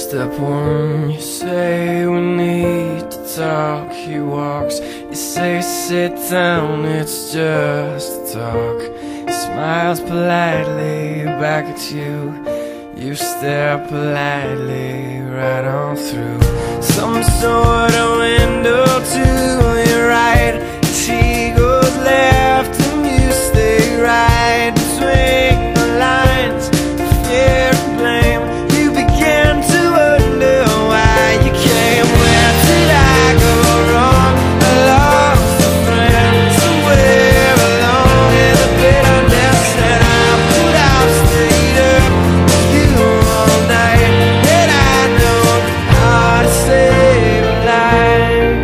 Step one, you say we need to talk. He walks, you say sit down, it's just talk. He smiles politely back at you. You stare politely right on through some sort of window to your right. As he goes left and you stay right between the lines of fear and blame. You begin to wonder why you came. Where did I go wrong? I lost a friend somewhere along in the bitterness that I put out. Stayed up with you all night, and I know how to save a life.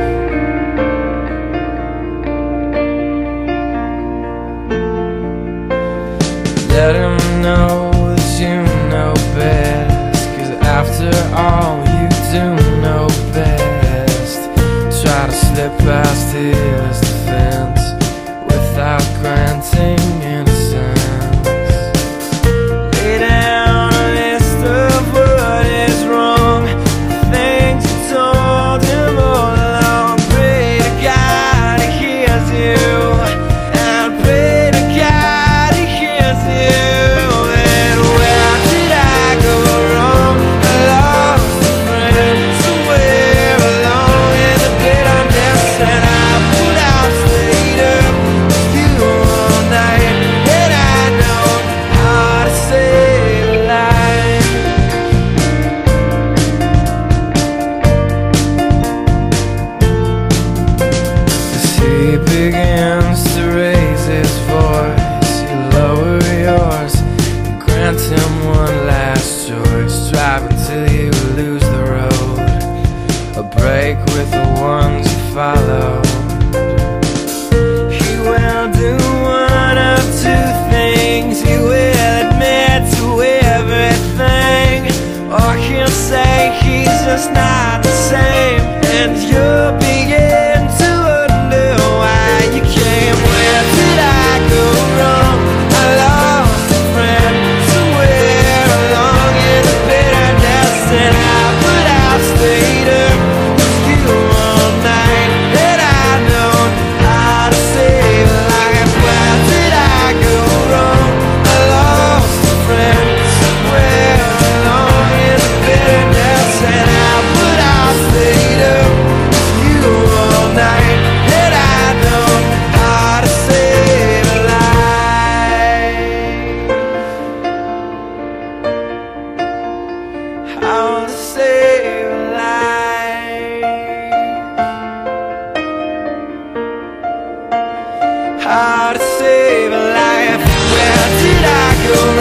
Let him know that you know best, 'cause after all you do know best. Try to slip past his defense without granting innocence. Lay down a list of what is wrong, the things you told him all along. Pray to God he hears you, and pray to God he hears you. And where did I go wrong? I lost a friend somewhere along in the bitterness that I put out. Stayed up with you all night, and I know how to save a life. As he begins to raise his voice, you lower yours and grant him one last choice. Drive until you lose the road, a break with the ones you follow. He will do one of two things. He will admit to everything, or he'll say he's just not the same. And you'll begin to wonder why you came. Where did I go wrong? I lost a friend somewhere along in the bitterness that I put out. Stayed up with you all night, and I know how to save a life. Where did I go wrong? I lost a friend somewhere along in the bitterness that I put out. Stayed up with you all night, and I know how to save a life. How to save a life. How to save a life. Where did I go